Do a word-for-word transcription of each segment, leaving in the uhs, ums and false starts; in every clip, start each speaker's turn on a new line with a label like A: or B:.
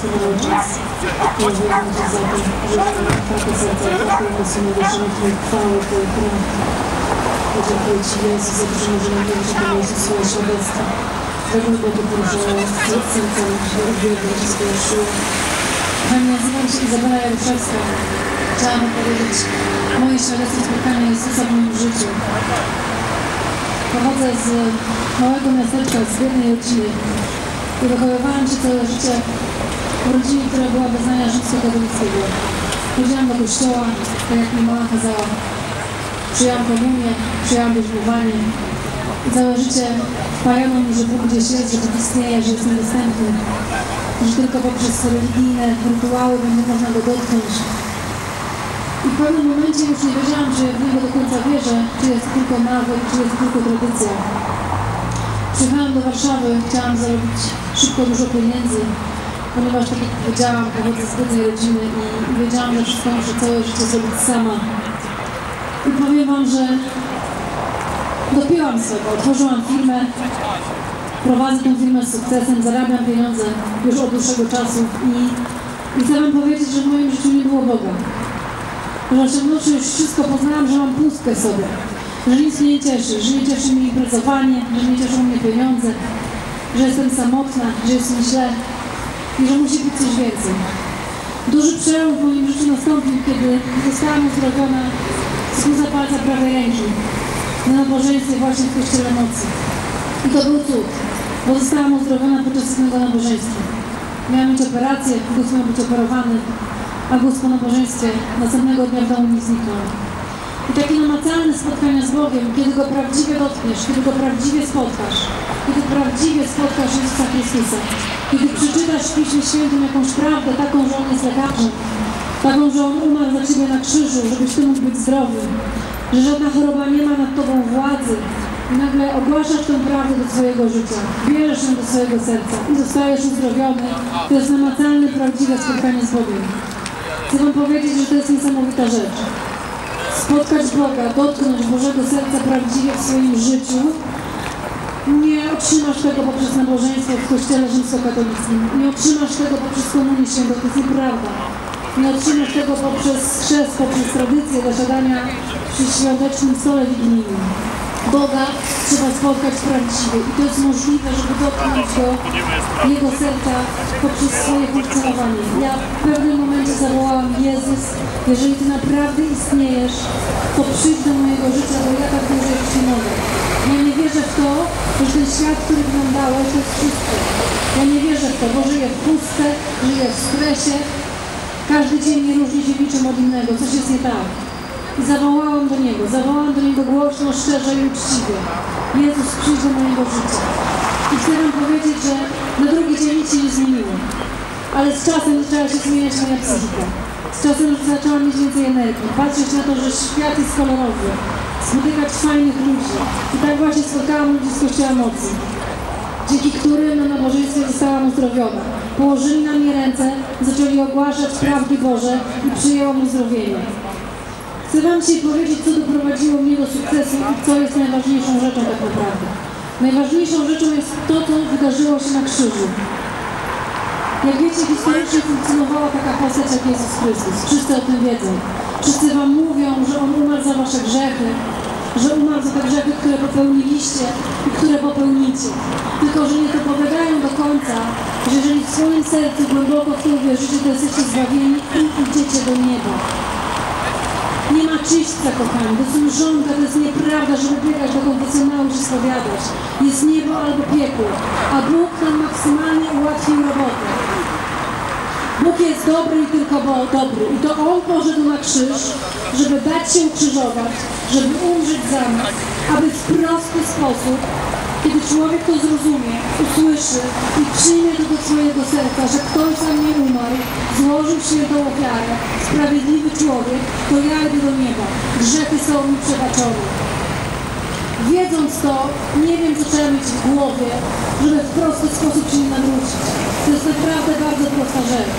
A: doskonały czas. Dziękujemy Ci za to, że otwarte serca, otwarte emocje, nagłoszone Twojej chwały, Twojej prawdy. Dziękuję Ci, Jezus, za to, że możemy wierzyć w Twoje swoje świadectwo. Drogą Bogu poruszało sercem, uwielbiam Cię swoje siły. Pani, nazywam się Izabela Jaruszewska. Chciałam powiedzieć, moje świadectwo spotkania Jezusa w moim życiu. Pochodzę z małego miasteczka, z biednej rodziny i wychowywałam się całe życie w rodzinie, która była wyznania rzymskokatolickiego. Chodziłam do kościoła, tak jak mi mama kazała. Przyjęłam komunię, przyjęłam bierzmowanie i całe życie wpajano mi, że Bóg gdzieś jest, że Bóg istnieje, że jest niedostępny, że tylko poprzez religijne rytuały będzie można go dotknąć. I w pewnym momencie już nie wiedziałam, czy w niego do końca wierzę, czy jest tylko nawyk, czy jest tylko tradycja. Przyjechałam do Warszawy, chciałam zarobić szybko dużo pieniędzy, ponieważ, tak jak powiedziałam, pochodzę z biednej rodziny i, i wiedziałam, że wszystko muszę całe życie zrobić sama. I powiem Wam, że dopięłam sobie, otworzyłam firmę, prowadzę tę firmę z sukcesem, zarabiam pieniądze już od dłuższego czasu i, i chcę Wam powiedzieć, że w moim życiu nie było Boga. Że osiągnąwszy już wszystko, poznałam, że mam pustkę w sobie, że nic mnie nie cieszy, że nie cieszy mnie imprezowanie, że nie cieszą mnie pieniądze, że jestem samotna, że jest mi źle i że musi być coś więcej. Duży przełom w moim życiu nastąpił, kiedy zostałam uzdrowiona z guza palca prawej ręki na nabożeństwie właśnie w Kościele Mocy. I to był cud, bo zostałam uzdrowiona podczas jednego nabożeństwa. Miałam mieć operację, guz miał być operowany, a guz po nabożeństwie następnego dnia w domu mi zniknął. I takie namacalne spotkania z Bogiem, kiedy Go prawdziwie dotkniesz, kiedy Go prawdziwie spotkasz, kiedy prawdziwie spotkasz Jezusa Chrystusa, kiedy przeczytasz w Piśmie Świętym jakąś prawdę, taką, że On jest lekarzem, taką, że On umarł za Ciebie na krzyżu, żebyś Ty mógł być zdrowy, że żadna choroba nie ma nad Tobą władzy i nagle ogłaszasz tę prawdę do swojego życia, bierzesz ją do swojego serca i zostajesz uzdrowiony. To jest namacalne, prawdziwe spotkanie z Bogiem. Chcę Wam powiedzieć, że to jest niesamowita rzecz. Spotkać Boga, dotknąć Bożego serca prawdziwie w swoim życiu. Nie otrzymasz tego poprzez nabożeństwo w Kościele Rzymskokatolickim. Nie otrzymasz tego poprzez komunię świętą, to jest nieprawda. Nie otrzymasz tego poprzez chrzest, poprzez tradycję zasiadania przy świątecznym stole wigilijnym. Boga trzeba spotkać prawdziwie i to jest możliwe, żeby dotknąć do Jego serca poprzez swoje funkcjonowanie. Ja w pewnym momencie zawołałam: Jezus, jeżeli Ty naprawdę istniejesz, to przyjdź do mojego życia, bo ja tak dłużej już nie mogę. Ja nie wierzę w to, że ten świat, który Ty nam dałeś, to jest wszystko. Ja nie wierzę w to, bo żyję w pustce, żyję w stresie. Każdy dzień nie różni się niczym od innego, coś jest nie tak. I zawołałam do Niego, zawołałam do Niego głośno, szczerze i uczciwie. Jezus, przyjdź do mojego życia. I chcę Wam powiedzieć, że na drugi dzień nic się nie zmieniło. Ale z czasem zaczęła się zmieniać moja psychika. Z czasem zaczęłam mieć więcej energii, patrzeć na to, że świat jest kolorowy, spotykać fajnych ludzi. I tak właśnie spotkałam ludzi z Kościoła Mocy, dzięki którym na nabożeństwie zostałam uzdrowiona. Położyli na mnie ręce, zaczęli ogłaszać prawdy Boże i przyjęłam uzdrowienie. Chcę Wam dzisiaj powiedzieć, co doprowadziło mnie do sukcesu i co jest najważniejszą rzeczą tak naprawdę. Najważniejszą rzeczą jest to, co wydarzyło się na krzyżu. Jak wiecie, historycznie funkcjonowała taka postać jak Jezus Chrystus. Wszyscy o tym wiedzą. Wszyscy Wam mówią, że On umarł za Wasze grzechy, że umarł za te grzechy, które popełniliście i które popełnicie. Tylko, że nie dopowiadają do końca, że jeżeli w swoim sercu głęboko w to uwierzycie, to jesteście zbawieni i idziecie do nieba. Nie ma czyśćca, kochani, to jest mrzonka, to jest nieprawda, żeby biegać do konfesjonału czy spowiadać. Jest niebo albo piekło, a Bóg nam maksymalnie ułatwił robotę. Bóg jest dobry i tylko dobry. I to On poszedł na krzyż, żeby dać się ukrzyżować, żeby umrzeć za nas, aby w prosty sposób, kiedy człowiek to zrozumie, usłyszy i przyjmie to do swojego serca, że ktoś za mnie umarł, złożył świętą ofiarę, sprawiedliwy człowiek, to ja idę do nieba. Grzechy są mi przebaczone. Wiedząc to, nie wiem, co trzeba mieć w głowie, żeby w prosty sposób się nie nawrócić. To jest naprawdę bardzo prosta rzecz.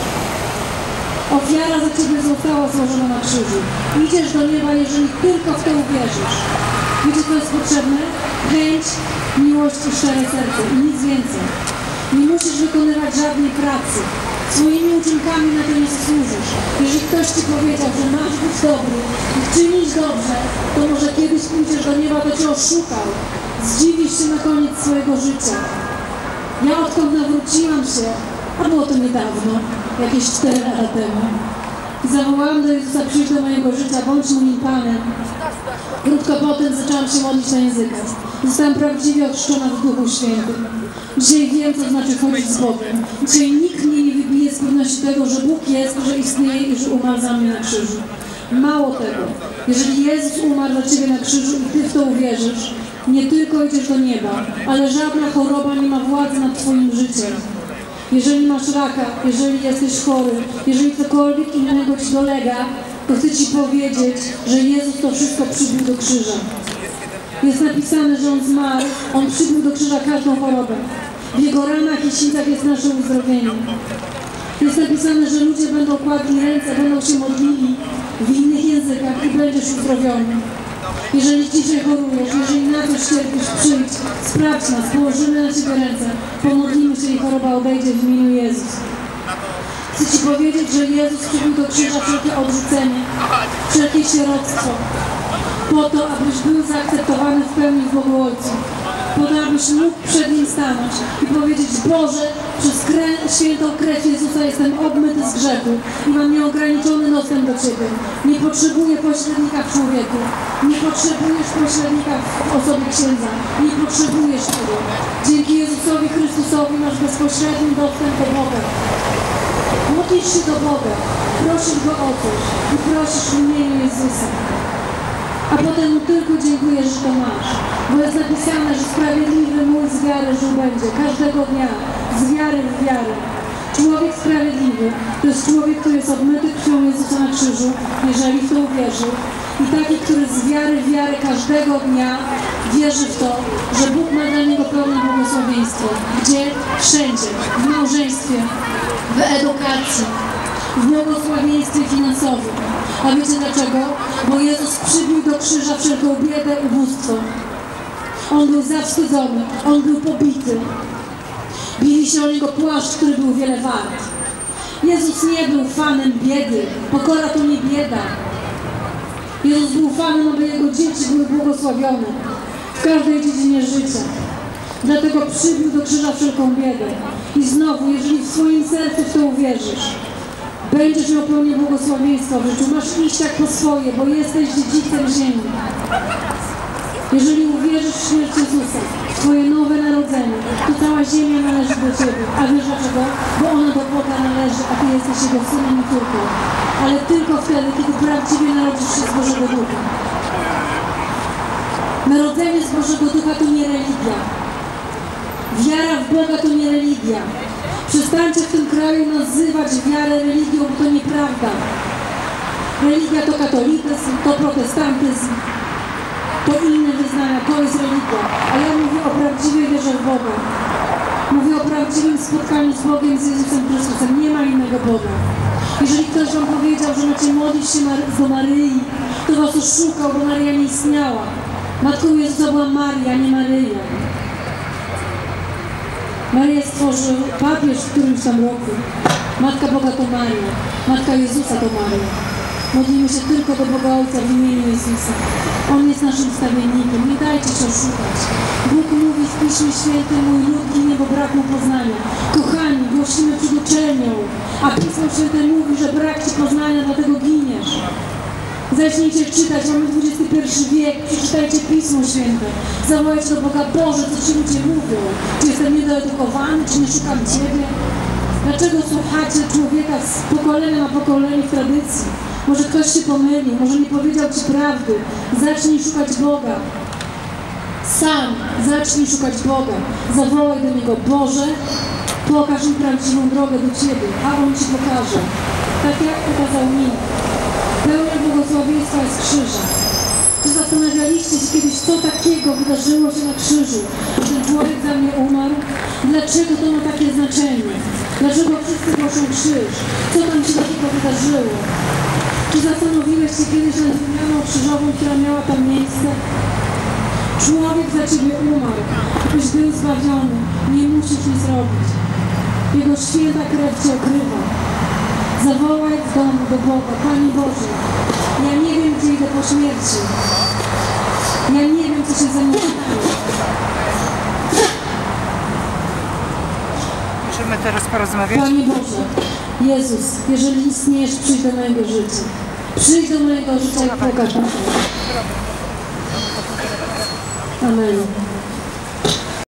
A: Ofiara za Ciebie została złożona na krzyżu. Idziesz do nieba, jeżeli tylko w to uwierzysz. Wiecie, co jest potrzebne? Chęć, miłość i szczere serce i nic więcej. Nie musisz wykonywać żadnej pracy. Swoimi uczynkami na to nie zasłużysz. Jeżeli ktoś ci powiedział, że masz być dobry i czynić dobrze, to może kiedyś pójdziesz do nieba, to cię oszukał. Zdziwisz się na koniec swojego życia. Ja odkąd nawróciłam się, a było to niedawno, jakieś cztery lata temu, i zawołałam do Jezusa: przyjdź do mojego życia, bądź moim Panem. Krótko potem zaczęłam się modlić na językach. Zostałam prawdziwie ochrzczona w Duchu Świętym. Dzisiaj wiem, co znaczy chodzić z Bogiem. Dzisiaj nikt mnie nie wybije z pewności tego, że Bóg jest, że istnieje i że umarł za mnie na krzyżu. Mało tego, jeżeli Jezus umarł dla ciebie na krzyżu i ty w to uwierzysz, nie tylko idziesz do nieba, ale żadna choroba nie ma władzy nad twoim życiem. Jeżeli masz raka, jeżeli jesteś chory, jeżeli cokolwiek innego ci dolega, to chcę ci powiedzieć, że Jezus to wszystko przybił do krzyża. Jest napisane, że On zmarł, On przybił do krzyża każdą chorobę. W Jego ranach i sińcach jest nasze uzdrowienie. Jest napisane, że ludzie będą kładli ręce, będą się modlili w innych językach i będziesz uzdrowiony. Jeżeli dzisiaj chorujesz, jeżeli na coś cierpisz, przyjdź, sprawdź nas, położymy na ciebie ręce, pomodlimy się i choroba odejdzie w imieniu Jezus. Chcę ci powiedzieć, że Jezus przybił do krzyża wszelkie odrzucenie, wszelkie sieroctwo, po to, abyś był zaakceptowany w pełni w Bogu Ojcu, po to, abyś mógł przed Nim stanąć i powiedzieć: Boże, przez krew, świętą krew Jezusa jestem obmyty z grzechu i mam nieograniczony dostęp do Ciebie. Nie potrzebuję pośrednika w człowieku, nie potrzebujesz pośrednika w osobie księdza, nie potrzebujesz tego. Dzięki Jezusowi Chrystusowi masz bezpośredni dostęp do Boga. Modlisz się do Boga, prosisz Go o coś i prosisz w imieniu Jezusa. A potem Mu tylko dziękujesz, że to masz. Bo jest napisane, że sprawiedliwy mój z wiary żył będzie. Każdego dnia. Z wiary w wiarę. Człowiek sprawiedliwy to jest człowiek, który jest obmyty krwią Jezusa na krzyżu, jeżeli w to uwierzył. I taki, który z wiary w wiarę każdego dnia wierzy w to, że Bóg ma dla niego pełne błogosławieństwo. Gdzie? Wszędzie. W małżeństwie, w edukacji, w błogosławieństwie finansowym. A wiecie dlaczego? Bo Jezus przybił do krzyża wszelką biedę, ubóstwo. On był zawstydzony, On był pobity. Bili się o Niego płaszcz, który był wiele wart. Jezus nie był fanem biedy. Pokora to nie bieda. Jezus był fanem, aby Jego dzieci były błogosławione w każdej dziedzinie życia. Dlatego przybił do krzyża wszelką biedę. I znowu, jeżeli w swoim sercu w to uwierzysz, będziesz miał pełnię błogosławieństwa w życiu. Masz iść tak po swoje, bo jesteś dziedzicem ziemi. Jeżeli uwierzysz w śmierć Jezusa, w Twoje nowe narodzenie, to cała ziemia należy do Ciebie. A wiesz dlaczego? Bo ona do Boga należy, a Ty jesteś Jego synem i córką. Ale tylko wtedy, kiedy prawdziwie narodzisz się z Bożego Ducha. Narodzenie z Bożego Ducha to nie religia. Wiara w Boga to nie religia. Przestańcie w tym kraju nazywać wiarę religią, bo to nieprawda. Religia to katolicyzm, to protestantyzm, to inne wyznania, to jest religia. A ja mówię o prawdziwej wierze w Boga. Mówię o prawdziwym spotkaniu z Bogiem, z Jezusem Chrystusem. Nie ma innego Boga. Jeżeli ktoś wam powiedział, że macie modlić się do Maryi, to was oszukał, bo Maryja nie istniała. Matką Jezusa była Maria, nie Maryja. Maryję stworzył papież w którymś tam roku. Matka Boga to Maria. Matka Jezusa to Maria. Modlimy się tylko do Boga Ojca w imieniu Jezusa. On jest naszym stawiennikiem. Nie dajcie się oszukać. Bóg mówi w Piśmie Świętym: mój lud ginie, bo brak mu poznania. Kochani, głosimy przed uczelnią, a Pismo Święte mówi, że brak ci poznania, dlatego giniesz. Zacznijcie czytać, mamy dwudziesty pierwszy wiek, przeczytajcie Pismo Święte. Zawołajcie do Boga: Boże, co ci ludzie mówią? Czy jestem niedoedukowany, czy nie szukam Ciebie? Dlaczego słuchacie człowieka z pokolenia na pokolenie w tradycji? Może ktoś się pomylił, może nie powiedział ci prawdy. Zacznij szukać Boga. Sam zacznij szukać Boga. Zawołaj do Niego: Boże, pokaż mi prawdziwą drogę do Ciebie, a On ci pokaże. Tak jak pokazał mi. Pełnia błogosławieństwa jest krzyża. Czy zastanawialiście się kiedyś, co takiego wydarzyło się na krzyżu? Że ten człowiek za mnie umarł? Dlaczego to ma takie znaczenie? Dlaczego wszyscy noszą krzyż? Co tam się takiego wydarzyło? Czy zastanowiłeś się kiedyś nad wymianą krzyżową, która miała tam miejsce? Człowiek za ciebie umarł, byś był zbawiony. Nie musisz nic robić. Jego święta krew Cię okrywa. Zawołaj w domu do Boga: Panie Boże, ja nie wiem, gdzie idę po śmierci. Ja nie wiem, co się ze mną stanie.
B: Możemy teraz porozmawiać?
A: Panie Boże, Jezus, jeżeli istniejesz, przyjdź do mojego życia. Przyjdź do mojego życia i pokaż mi. Amen.